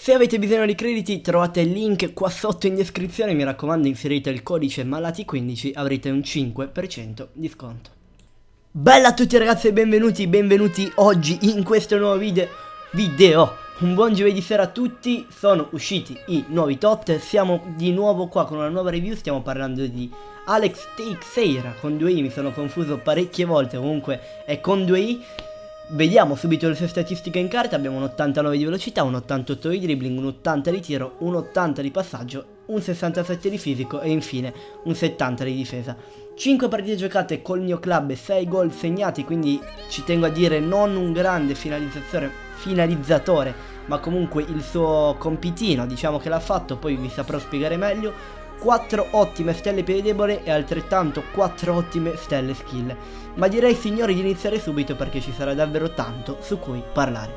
Se avete bisogno di crediti trovate il link qua sotto in descrizione, mi raccomando inserite il codice Malati15, avrete un 5% di sconto. Bella a tutti ragazzi e benvenuti oggi in questo nuovo video. Un buon giovedì sera a tutti, sono usciti i nuovi tot, siamo di nuovo qua con una nuova review, stiamo parlando di Alex Teixeira con 2i, mi sono confuso parecchie volte, comunque è con 2i. Vediamo subito le sue statistiche in carta. Abbiamo un 89 di velocità, un 88 di dribbling, un 80 di tiro, un 80 di passaggio, un 67 di fisico e infine un 70 di difesa. 5 partite giocate col mio club e 6 gol segnati, quindi ci tengo a dire non un grande finalizzatore, ma comunque il suo compitino diciamo che l'ha fatto, poi vi saprò spiegare meglio. 4 ottime stelle piede debole e altrettanto 4 ottime stelle skill. Ma direi signori di iniziare subito perché ci sarà davvero tanto su cui parlare.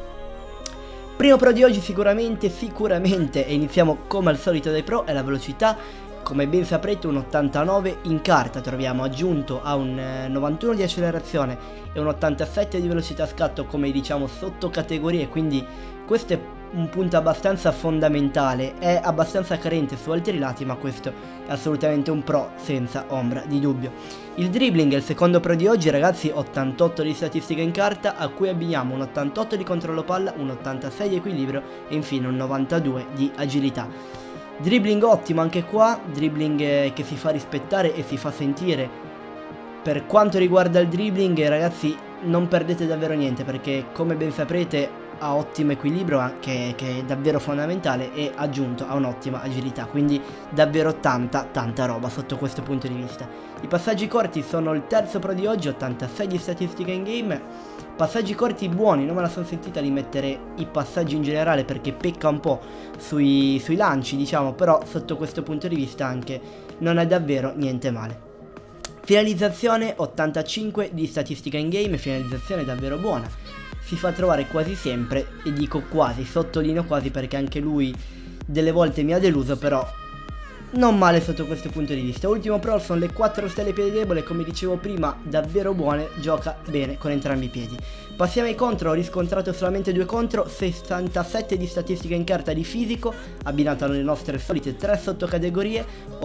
Primo pro di oggi sicuramente e iniziamo come al solito dai pro, è la velocità. Come ben saprete un 89 in carta troviamo aggiunto a un 91 di accelerazione e un 87 di velocità scatto come diciamo sotto categorie, quindi questo è un punto abbastanza fondamentale, è abbastanza carente su altri lati ma questo è assolutamente un pro senza ombra di dubbio. Il dribbling è il secondo pro di oggi ragazzi, 88 di statistica in carta a cui abbiniamo un 88 di controllo palla, un 86 di equilibrio e infine un 92 di agilità. Dribbling ottimo anche qua, dribbling che si fa rispettare e si fa sentire. Per quanto riguarda il dribbling ragazzi non perdete davvero niente perché come ben saprete ha ottimo equilibrio che è davvero fondamentale e aggiunto a un'ottima agilità, quindi davvero tanta roba sotto questo punto di vista. I passaggi corti sono il terzo pro di oggi, 86 di statistica in game, passaggi corti buoni, non me la sono sentita di mettere i passaggi in generale perché pecca un po' sui lanci diciamo, però sotto questo punto di vista anche non è davvero niente male. Finalizzazione 85 di statistica in game, finalizzazione davvero buona, si fa trovare quasi sempre, e dico quasi, sottolineo quasi perché anche lui delle volte mi ha deluso, però non male sotto questo punto di vista. Ultimo pro sono le 4 stelle piede debole, come dicevo prima davvero buone, gioca bene con entrambi i piedi. Passiamo ai contro, ho riscontrato solamente 2 contro, 67 di statistica in carta di fisico, abbinato alle nostre solite 3 sottocategorie,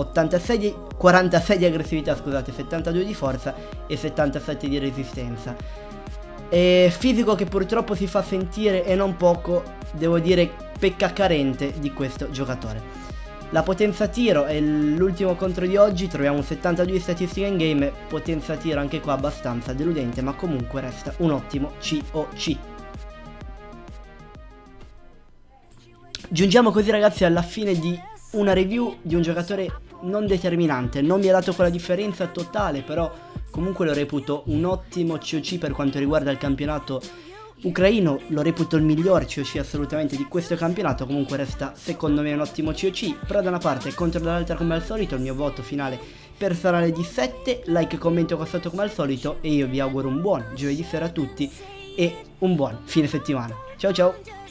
46 di aggressività scusate, 72 di forza e 77 di resistenza. E fisico che purtroppo si fa sentire e non poco, devo dire pecca carente di questo giocatore. La potenza tiro è l'ultimo contro di oggi, troviamo un 72 di statistica in game, potenza tiro anche qua abbastanza deludente ma comunque resta un ottimo COC. Giungiamo così ragazzi alla fine di una review di un giocatore non determinante, non mi ha dato quella differenza totale però comunque lo reputo un ottimo COC per quanto riguarda il campionato ucraino, lo reputo il miglior COC assolutamente di questo campionato, comunque resta secondo me un ottimo COC, però da una parte e contro dall'altra come al solito il mio voto finale personale di 7, like e commento qua sotto come al solito e io vi auguro un buon giovedì sera a tutti e un buon fine settimana. Ciao ciao!